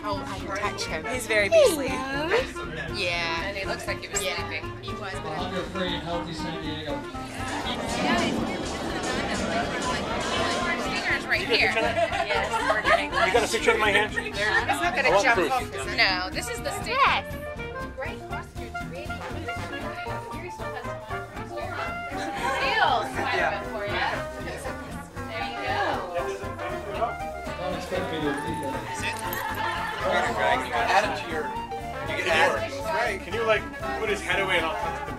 how I can touch him. He's very beastly. Yeah. And he looks like he was sleeping. He was. Hunger-free and healthy San Diego. Fingers right here. Yes, we're getting. You got a picture of my hand? It's not going to jump off, is it? No, this is the stick. Yes. Great question. Really. Yeah. For you. There you go. Don't expect me to repeat that. You can add it to your. You can add it. Right. Can you like put his head away and I'll touch the